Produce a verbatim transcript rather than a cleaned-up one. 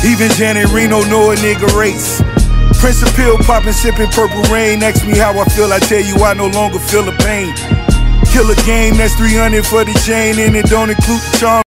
Even Janet Reno know a nigga race. Prince of pill poppin', sippin' purple rain. Ask me how I feel, I tell you I no longer feel the pain. Kill a game, that's three hundred for the chain, and it don't include the charm.